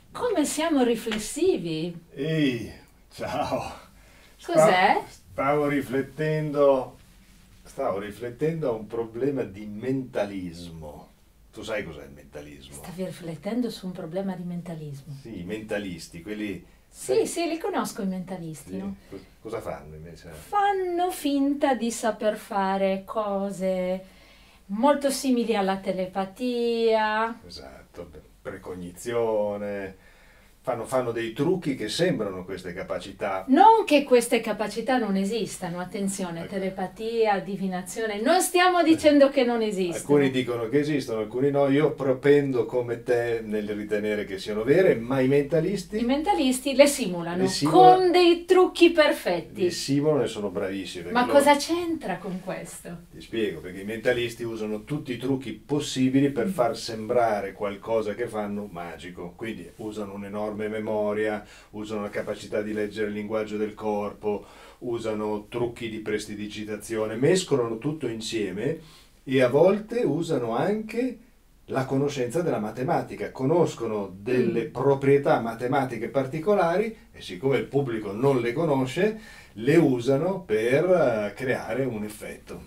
Come siamo riflessivi? Ehi, ciao. Cos'è? Stavo riflettendo a un problema di mentalismo. Tu sai cos'è il mentalismo? Stavi riflettendo su un problema di mentalismo. Sì, i mentalisti, quelli... Sì, sai- sì, li conosco i mentalisti, sì, no? cosa fanno invece? Fanno finta di saper fare cose molto simili alla telepatia. Esatto, precognizione. Fanno dei trucchi che sembrano queste capacità. Non che queste capacità non esistano, attenzione, Ecco. telepatia, divinazione, non stiamo dicendo che non esistono. Alcuni dicono che esistono, alcuni no. Io propendo come te nel ritenere che siano vere, ma i I mentalisti mentalisti le simulano le simulano, con dei trucchi le perfetti. simulano e sono bravissimi. Perché Ma loro, cosa c'entra con questo? ti spiego, perché i mentalisti usano tutti i trucchi possibili per far sembrare qualcosa che fanno magico. Quindi usano un'enorme memoria, usano la capacità di leggere il linguaggio del corpo, usano trucchi di prestidigitazione, mescolano tutto insieme e a volte usano anche la conoscenza della matematica, conoscono delle proprietà matematiche particolari e siccome il pubblico non le conosce, le usano per creare un effetto.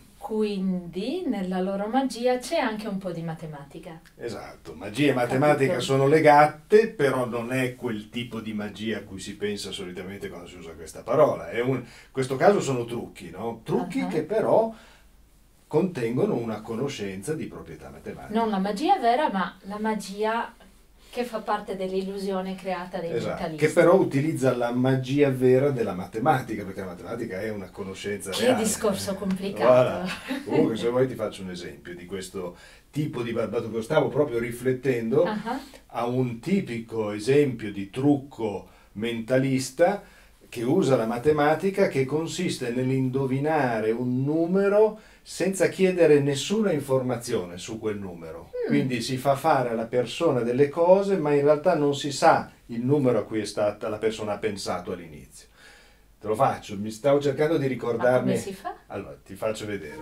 Quindi nella loro magia c'è anche un po' di matematica. Esatto, magia e matematica sono legate, però non è quel tipo di magia a cui si pensa solitamente quando si usa questa parola. In questo caso sono trucchi, no? Trucchi Ah. che però contengono una conoscenza di proprietà matematiche. Non la magia vera, ma la magia che fa parte dell'illusione creata dai Esatto, mentalisti. che però utilizza la magia vera della matematica, perché la matematica è una conoscenza Che reale. discorso complicato. Voilà. Comunque, se vuoi ti faccio un esempio di questo tipo di barbato. Stavo proprio riflettendo Ah. a un tipico esempio di trucco mentalista che usa la matematica, che consiste nell'indovinare un numero senza chiedere nessuna informazione su quel numero. Quindi si fa fare alla persona delle cose, ma in realtà non si sa il numero a cui la persona ha pensato all'inizio. Te lo faccio, mi stavo cercando di Ma ricordarmi. come si fa? Allora, ti faccio vedere.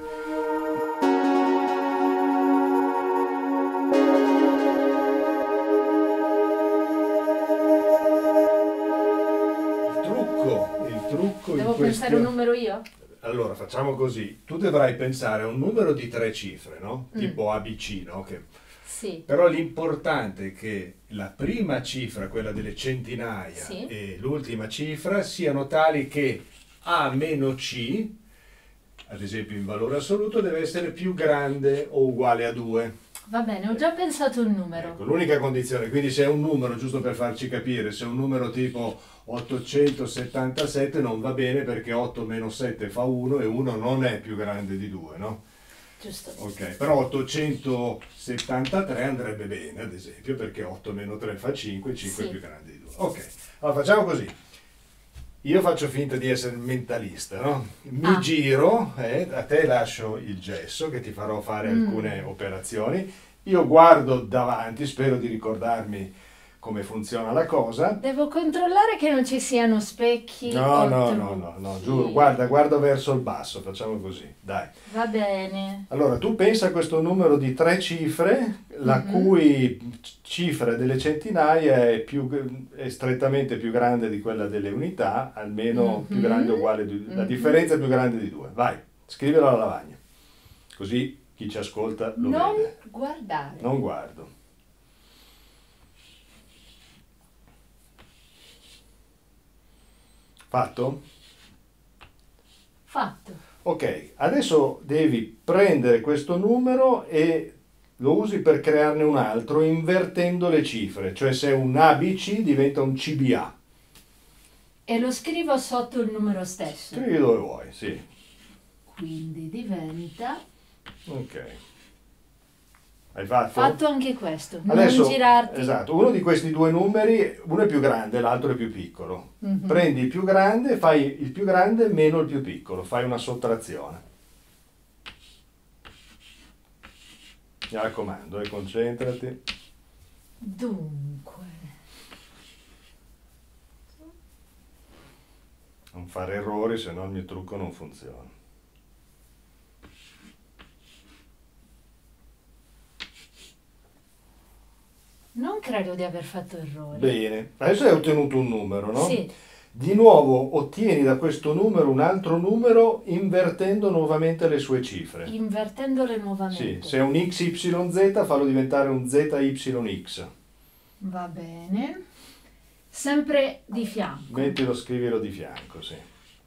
Il trucco in Devo pensare un questione. numero io? Allora, facciamo così. Tu dovrai pensare a un numero di 3 cifre, no? Mm. Tipo ABC, no? Sì. Però l'importante è che la prima cifra, quella delle centinaia, Sì. e l'ultima cifra siano tali che A meno C, ad esempio in valore assoluto, deve essere più grande o uguale a 2. Va bene, ho già pensato un numero. Ecco, l'unica condizione, quindi se è un numero, giusto per farci capire, se è un numero tipo 877 non va bene perché 8 meno 7 fa 1 e 1 non è più grande di 2, no? Giusto. Ok, però 873 andrebbe bene, ad esempio, perché 8 meno 3 fa 5, 5 è Sì. più grande di 2. Ok, allora facciamo così. Io faccio finta di essere mentalista, no? Mi giro, a te lascio il gesso che ti farò fare alcune operazioni. Io guardo davanti, spero di ricordarmi come funziona la cosa. Devo controllare che non ci siano specchi No, o no, trucchi. no, no, no, giuro, guarda verso il basso, facciamo così, dai. Va bene. Allora, tu pensa a questo numero di 3 cifre, la cui cifra delle centinaia è strettamente più grande di quella delle unità, almeno più grande o uguale, la differenza è più grande di 2. Vai, scrivilo alla lavagna, così chi ci ascolta lo Non vede. guardare. Non guardo. Fatto? Fatto. Ok, adesso devi prendere questo numero e lo usi per crearne un altro invertendo le cifre, cioè se è un ABC diventa un CBA. E lo scrivo sotto il numero stesso. Scrivi dove vuoi, sì. Quindi diventa... Ok. Hai fatto? Fatto anche questo. Adesso, Non girarti. esatto, uno di questi due numeri, uno è più grande, l'altro è più piccolo. Prendi il più grande, fai il più grande meno il più piccolo, fai una sottrazione. Mi raccomando, concentrati. Dunque... Non fare errori, se no il mio trucco non funziona. Non credo di aver fatto errori. Bene, adesso hai ottenuto un numero, no? Sì, Di nuovo ottieni da questo numero un altro numero invertendo nuovamente le sue cifre. invertendole Sì, nuovamente. se è un XYZ fallo diventare un ZYX. Va bene. Sempre di fianco. Mettilo, scrivilo di fianco, sì.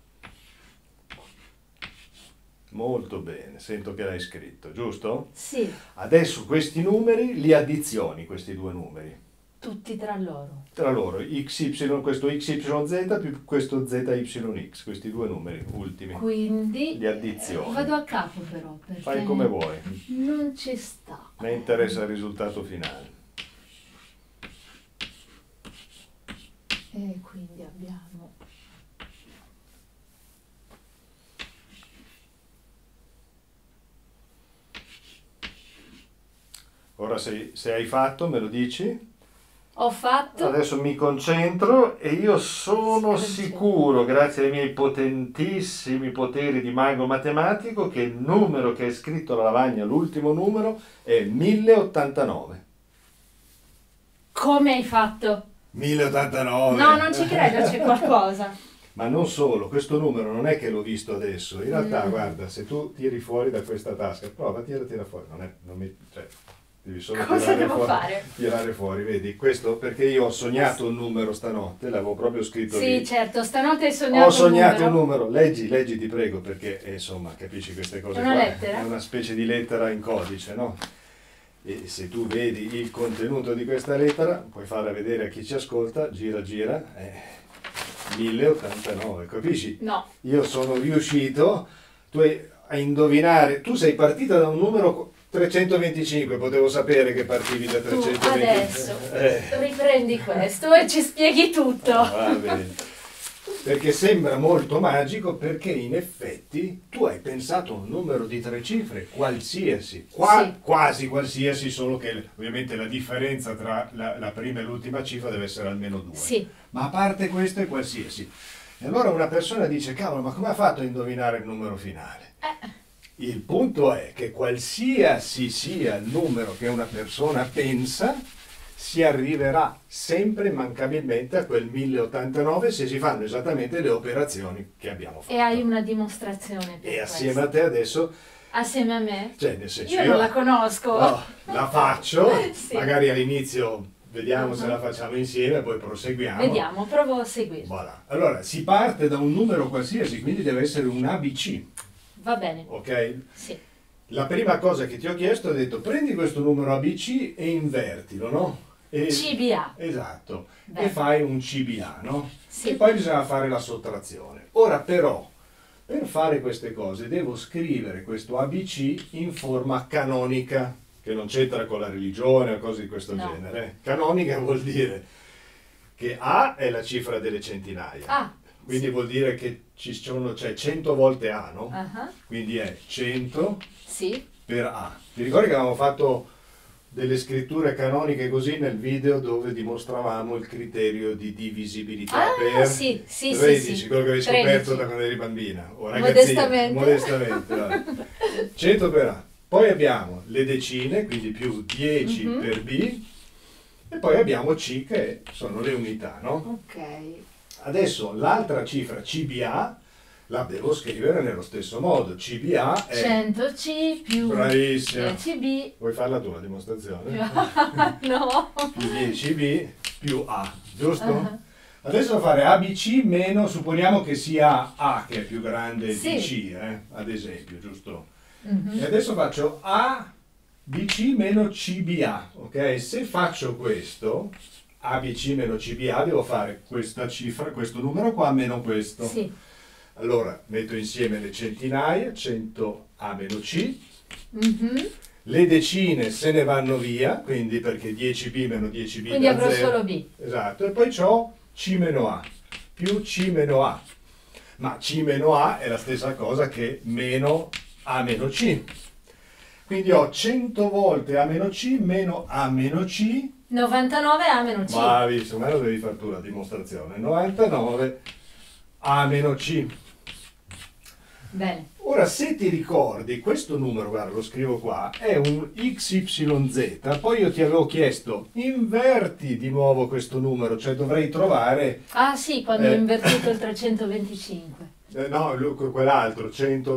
Molto bene, sento che l'hai scritto, giusto? Sì, Adesso questi numeri li addizioni, questi due numeri. tutti tra loro. Tra loro, questo XYZ più questo ZYX, questi due numeri ultimi. Quindi Li addizioni. vado a capo però, perché Fai come vuoi, non ci sta. mi interessa il risultato finale. E quindi abbiamo Ora se hai fatto me lo dici? ho fatto Adesso mi concentro e io sono Scrive. sicuro, grazie ai miei potentissimi poteri di mago matematico, che il numero che è scritto alla lavagna, l'ultimo numero, è 1089. come hai fatto? 1089! No, non ci credo, c'è qualcosa. Ma non solo, questo numero non è che l'ho visto adesso, in realtà guarda, se tu tiri fuori da questa tasca, prova, tira fuori, cioè, devi solo Cosa devo fare? tirare fuori, vedi, questo perché io ho sognato un numero stanotte, l'avevo proprio scritto Sì, lì. certo, stanotte hai sognato Ho sognato un numero. numero, leggi ti prego, perché insomma capisci queste cose È una qua, lettera? è una specie di lettera in codice, no? E se tu vedi il contenuto di questa lettera, puoi farla vedere a chi ci ascolta, gira, 1089, capisci? No, Io sono riuscito a indovinare, tu sei partita da un numero 325, potevo sapere che partivi da tu 325. adesso riprendi questo e ci spieghi tutto. Va bene. Perché sembra molto magico, perché in effetti tu hai pensato a un numero di tre cifre, qualsiasi, Sì. quasi qualsiasi, solo che ovviamente la differenza tra la prima e l'ultima cifra deve essere almeno 2. Sì, Ma a parte questo è qualsiasi. E allora una persona dice, cavolo, ma come ha fatto a indovinare il numero finale? Il punto è che qualsiasi sia il numero che una persona pensa, si arriverà sempre immancabilmente a quel 1089 se si fanno esattamente le operazioni che abbiamo fatto. e hai una dimostrazione per E questo. assieme a te adesso, Assieme a me? cioè nel senso Io non la conosco. no, la faccio, Sì. magari all'inizio vediamo se la facciamo insieme, poi proseguiamo. Vediamo, provo a seguire. Voilà. Allora, si parte da un numero qualsiasi, quindi deve essere un ABC, Va bene, ok? sì. La prima cosa che ti ho chiesto, ho detto, prendi questo numero ABC e invertilo, no? CBA. Esatto, Bene. e fai un CBA, no? Sì. E poi bisogna fare la sottrazione. Ora però, per fare queste cose, devo scrivere questo ABC in forma canonica, che non c'entra con la religione o cose di questo No. genere. Canonica vuol dire che A è la cifra delle centinaia, Ah, quindi sì. vuol dire che c'è 100 volte A, no? Ah, Quindi è 100 sì. per A. Ti ricordi che avevamo fatto delle scritture canoniche così nel video dove dimostravamo il criterio di divisibilità Ah, per sì, sì, 13, sì. quello che avevi scoperto 13. da quando eri bambina o ragazzina, modestamente vabbè. 100 per A. Poi abbiamo le decine, quindi più 10 Mhm. per B, e poi abbiamo C che sono le unità, no? Ok. Adesso l'altra cifra CBA la devo scrivere nello stesso modo. CBA è 100C più bravissima. 10B. Vuoi farla tu la dimostrazione? No. Più 10B più A, giusto? Ah. Adesso devo fare ABC meno, supponiamo che sia A che è più grande Sì. di C, ad esempio, giusto? Mhm. E adesso faccio ABC meno CBA, ok? Se faccio questo, ABC meno CBA, devo fare questa cifra, questo numero qua meno questo. Sì. Allora, metto insieme le centinaia, 100A meno C, Mhm. le decine se ne vanno via, quindi perché 10B meno 10B Quindi da avrò 0. solo B. Esatto, e poi ho C meno A, più C meno A. Ma C meno A è la stessa cosa che meno A meno C. Quindi ho 100 volte A meno C meno A meno C. 99 A meno C. Bravissimo, ma lo devi fare tu la dimostrazione. 99 A meno C. Bene. Ora, se ti ricordi, questo numero, guarda, lo scrivo qua, è un XYZ, poi io ti avevo chiesto, inverti di nuovo questo numero, cioè dovrei trovare... Ah sì, quando ho invertito il 325. No, quell'altro,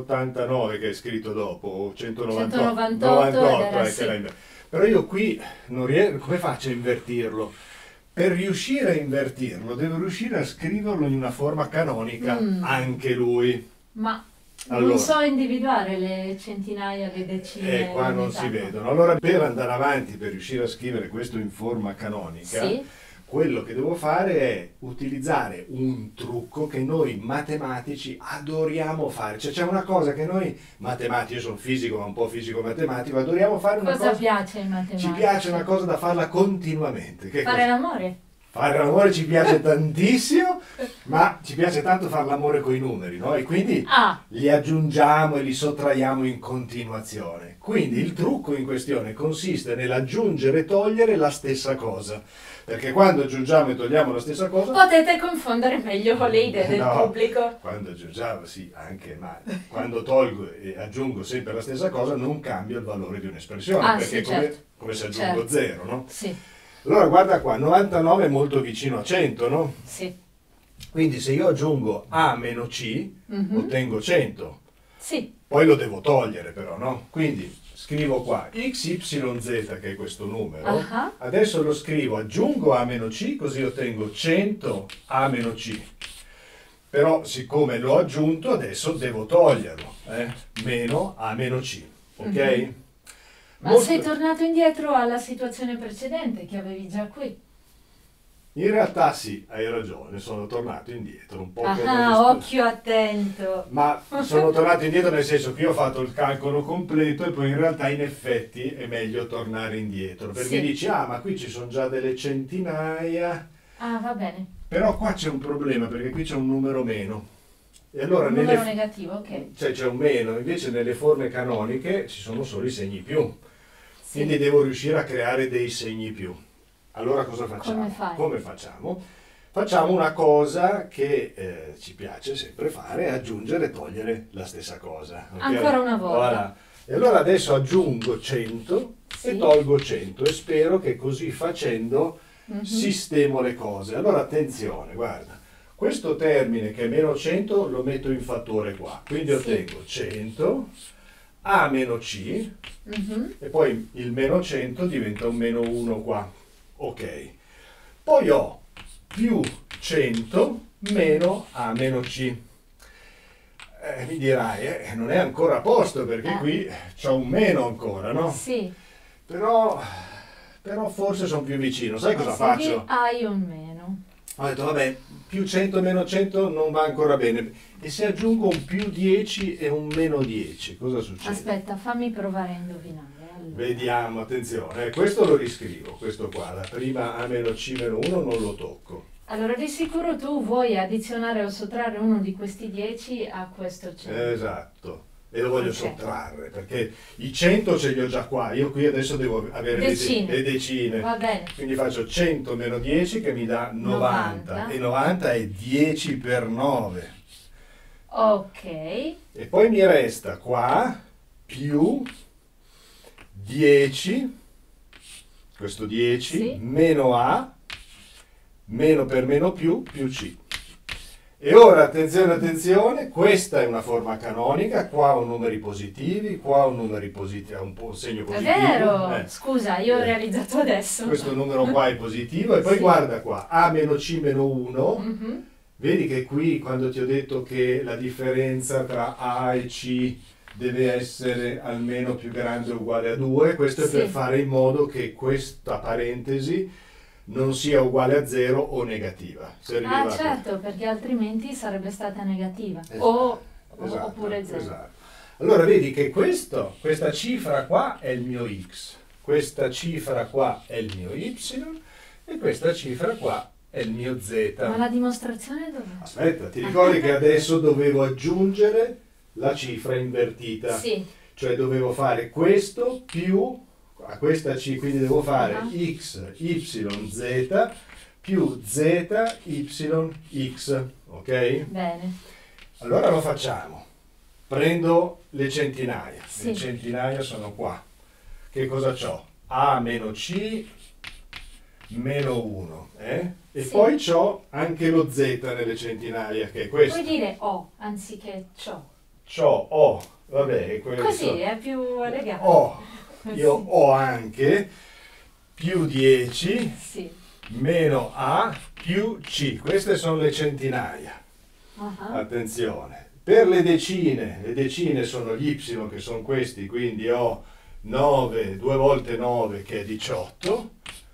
189 che è scritto dopo, o 198, 198 sì. Però io qui non riesco, come faccio a invertirlo? Per riuscire a invertirlo, devo riuscire a scriverlo in una forma canonica, anche lui. Ma allora, non so individuare le centinaia, le decine. Qua non si vedono. Allora, per andare avanti, per riuscire a scrivere questo in forma canonica, sì, quello che devo fare è utilizzare un trucco che noi matematici adoriamo fare. Cioè c'è una cosa che noi matematici, io sono fisico ma un po' fisico-matematico, adoriamo fare una cosa... Cosa piace in matematica? Ci piace una cosa da farla continuamente. Che fare l'amore? Fare l'amore ci piace tantissimo, ma ci piace tanto fare l'amore con i numeri, no? E quindi li aggiungiamo e li sottraiamo in continuazione. Quindi il trucco in questione consiste nell'aggiungere e togliere la stessa cosa. Perché quando aggiungiamo e togliamo la stessa cosa... Potete confondere meglio con le idee del pubblico. Quando aggiungiamo, sì, anche, ma quando tolgo e aggiungo sempre la stessa cosa non cambia il valore di un'espressione. Perché sì, come se aggiungo 0, no? Sì. Allora guarda qua, 99 è molto vicino a 100, no? Sì. Quindi se io aggiungo A meno C, ottengo 100. Sì. Poi lo devo togliere però, no? Quindi scrivo qua XYZ, che è questo numero, adesso lo scrivo, aggiungo A meno C, così ottengo 100 A meno C. Però siccome l'ho aggiunto, adesso devo toglierlo, meno A meno C, ok? Ma sei tornato indietro alla situazione precedente che avevi già qui? In realtà sì, hai ragione, sono tornato indietro un po'. Occhio attento! Ma sono tornato indietro nel senso che io ho fatto il calcolo completo e poi in realtà in effetti è meglio tornare indietro. Perché dici, ma qui ci sono già delle centinaia. Va bene. Però qua c'è un problema perché qui c'è un numero meno. E allora un numero negativo, ok. Cioè c'è un meno, invece nelle forme canoniche ci sono solo i segni più. Quindi devo riuscire a creare dei segni più. Allora cosa facciamo? Come facciamo? Facciamo una cosa che ci piace sempre fare, aggiungere e togliere la stessa cosa. Okay? Ancora una volta. Voilà. E allora adesso aggiungo 100 e tolgo 100 e spero che così facendo sistemo le cose. Allora attenzione, guarda, questo termine che è meno 100 lo metto in fattore qua, quindi ottengo 100 A meno C e poi il meno 100 diventa un meno 1 qua. Ok, poi ho più 100 meno A meno C. Mi dirai, non è ancora a posto perché qui c'ho un meno ancora, no? Sì. Però forse sono più vicino. Sai cosa faccio? Hai un meno. Ho detto, vabbè, più 100 meno 100 non va ancora bene. E se aggiungo un più 10 e un meno 10, cosa succede? Aspetta, fammi provare a indovinare. Allora. Vediamo, attenzione. Questo lo riscrivo, questo qua. La prima A meno C meno 1 non lo tocco. Allora, di sicuro tu vuoi addizionare o sottrarre uno di questi 10 a questo 100. Esatto. E lo voglio sottrarre, perché i 100 ce li ho già qua, io qui adesso devo avere le decine. Va bene. Quindi faccio 100 meno 10 che mi dà 90. E 90 è 10 per 9. Ok. E poi mi resta qua più 10, questo 10, meno A, meno per meno più C. E ora, attenzione, attenzione, questa è una forma canonica, qua ho numeri positivi, qua ho numeri positivi, ha un segno positivo. È vero, scusa, io ho realizzato adesso. Questo numero qua è positivo e poi guarda qua, A meno C meno 1, vedi che qui quando ti ho detto che la differenza tra A e C deve essere almeno più grande o uguale a 2, questo è per fare in modo che questa parentesi non sia uguale a 0 o negativa. Certo, perché altrimenti sarebbe stata negativa. Oppure 0. Esatto. Allora vedi che questa cifra qua è il mio x, questa cifra qua è il mio y e questa cifra qua è il mio z. Ma la dimostrazione dov'è? Aspetta, ti ricordi che adesso dovevo aggiungere la cifra invertita? Sì. Cioè dovevo fare questo più a questa C, quindi devo fare x, y, z più z, y, x, ok? Bene. Allora lo facciamo. Prendo le centinaia. Sì. Le centinaia sono qua. Che cosa c'ho? A meno C meno 1. E Sì. poi c'ho anche lo Z nelle centinaia, che è questo. Puoi dire O anziché ciò. C'ho O, vabbè, quello che Così so. è più elegante. Ho, io Sì. ho anche più 10 Sì. meno A più C. Queste sono le centinaia. Ah. Attenzione. Per le decine sono gli Y che sono questi, quindi ho 9, 2 volte 9 che è 18.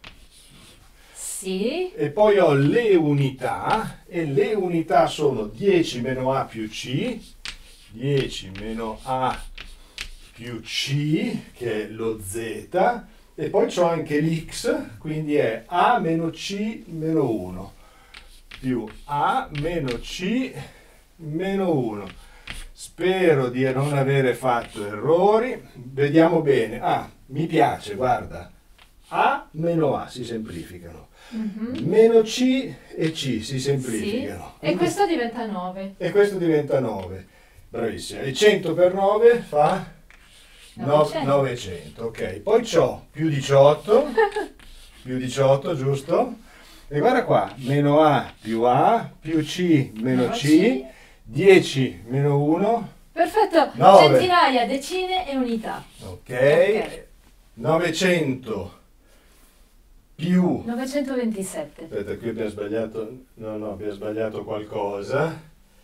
Sì. E poi ho le unità, e le unità sono 10 meno A più C, 10 meno A più C, che è lo Z, e poi c'ho anche l'X, quindi è A meno C meno 1, più A meno C meno 1. Spero di non avere fatto errori, vediamo bene. Ah, mi piace, guarda, A meno A si semplificano. Mhm. Meno C e C si Sì. semplificano. E questo diventa 9. E questo diventa 9. Bravissima. E 100 per 9 fa 900. 900. Ok. Poi c'ho più 18, giusto? E guarda qua, meno A più C meno C, 10 meno 1, Perfetto. 9. Centinaia, decine e unità. ok. 900 più... 927. Aspetta, qui abbiamo sbagliato, no, abbiamo sbagliato qualcosa.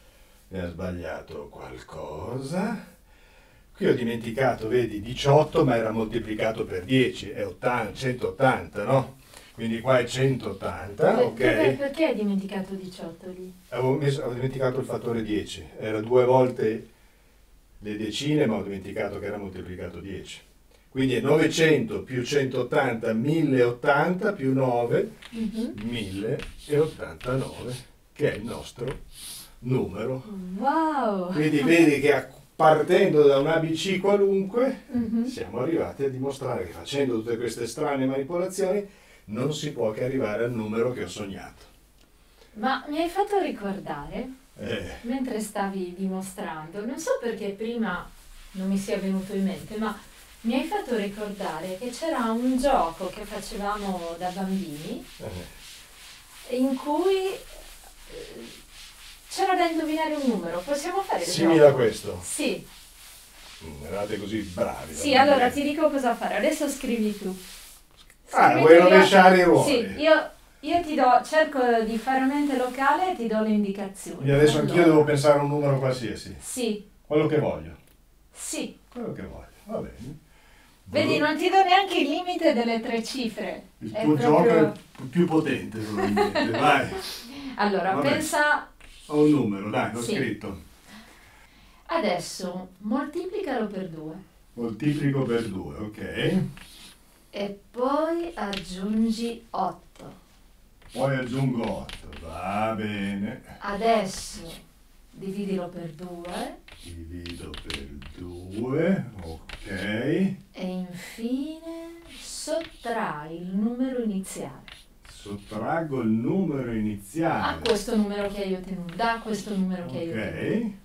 Qui ho dimenticato, vedi, 18, ma era moltiplicato per 10, è 180, no? Quindi qua è 180, ok? Perché hai dimenticato 18 lì? Avevo dimenticato il fattore 10, era 2 volte le decine, ma ho dimenticato che era moltiplicato 10. Quindi è 900 più 180, 1080 più 9, Mhm. 1089, che è il nostro numero. Wow. Quindi vedi che partendo da un ABC qualunque Mhm. siamo arrivati a dimostrare che facendo tutte queste strane manipolazioni non si può che arrivare al numero che ho sognato. Ma mi hai fatto ricordare, Eh, mentre stavi dimostrando, non so perché prima non mi sia venuto in mente, ma mi hai fatto ricordare che c'era un gioco che facevamo da bambini in cui c'era da indovinare un numero. Possiamo fare il simile a gioco? questo. Sì, Eravate così bravi. sì, allora ti dico cosa fare. Adesso scrivi tu. Ah, Scrivi vuoi tu, rovesciare i ruoli? Sì, io ti do, cerco di fare mente locale e ti do le indicazioni. Quindi adesso anch'io Allora, devo pensare a un numero qualsiasi. Sì, Quello che voglio. sì. Quello che voglio. Va bene. Vedi, non ti do neanche il limite delle 3 cifre. Il È tuo proprio- gioco è più potente, probabilmente. Vai. Allora, Vabbè. pensa Ho un numero, dai, l'ho Sì. scritto. adesso, moltiplicalo per 2 Moltiplico per 2, ok? e poi aggiungi 8. Poi aggiungo 8, va bene. Adesso dividilo per 2 Divido per 2, ok. e infine sottrai il numero iniziale. Sottraggo il numero A iniziale. questo numero che hai ottenuto, da questo numero che hai ottenuto. Ok.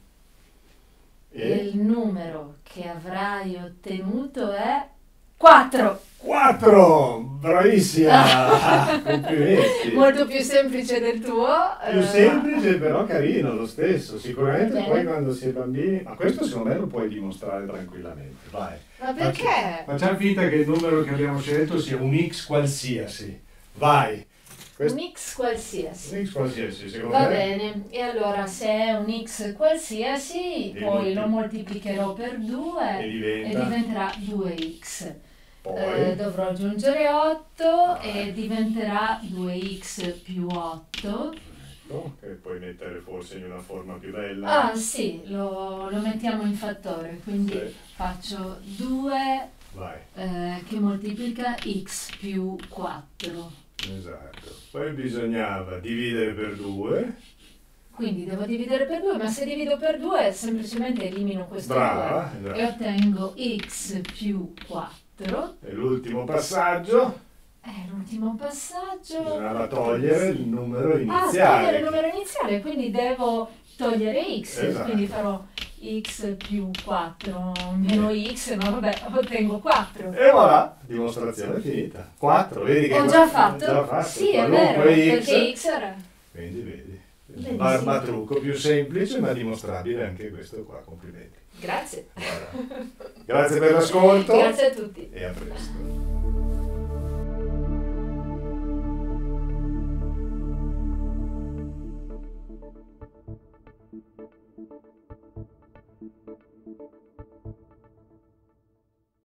E E il numero che avrai ottenuto è 4. 4! Bravissima! Complimenti! Molto più semplice del tuo. Più semplice, però carino lo stesso. Sicuramente Bene. poi quando si è bambini... Ma questo secondo me lo puoi dimostrare tranquillamente. Vai. Ma perché? Facciamo finta che il numero che abbiamo scelto sia un X qualsiasi. Vai. Questo... Un X qualsiasi. Un X qualsiasi, secondo Va me. bene, e allora se è un X qualsiasi, E poi lo molti- moltiplicherò per 2 E e diventa... diventerà 2x. Poi... Dovrò aggiungere 8 Vai. e diventerà 2x più 8. Che puoi mettere forse in una forma più bella. Ah sì, lo mettiamo in fattore, quindi Sì. faccio 2 Vai. che moltiplica x più 4. Esatto. Poi bisognava dividere per 2. Quindi devo dividere per 2, ma se divido per 2 semplicemente elimino questo Brava. 2 e Esatto. ottengo x più 4. E l'ultimo passaggio L'ultimo passaggio. bisognava togliere il numero Ah, togliere iniziale. il numero iniziale, quindi devo togliere x, Esatto. quindi farò x più 4 meno x, ma vabbè, ottengo 4. E voilà, dimostrazione finita. 4, vedi che Ho già fatto? Già fatto. Sì, è Qualunque vero, perché x era... Quindi vedi, Benissimo. barbatrucco più semplice ma dimostrabile anche questo qua, complimenti. Grazie. Voilà. Grazie per l'ascolto. Grazie a tutti. E a presto.